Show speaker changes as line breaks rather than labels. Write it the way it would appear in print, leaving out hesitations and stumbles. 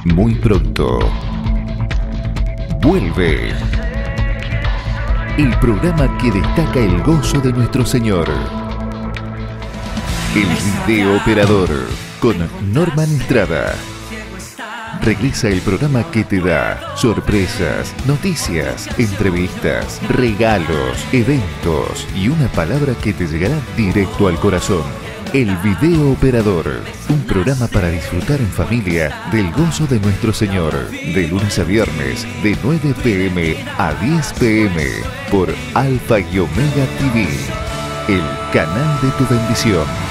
Muy pronto vuelve el programa que destaca el gozo de nuestro Señor. El Video Operador con Norman Estrada. Regresa el programa que te da sorpresas, noticias, entrevistas, regalos, eventos y una palabra que te llegará directo al corazón. El Video Operador, un programa para disfrutar en familia del gozo de nuestro Señor, de lunes a viernes, de 9 p.m. a 10 p.m. por Alfa y Omega TV, el canal de tu bendición.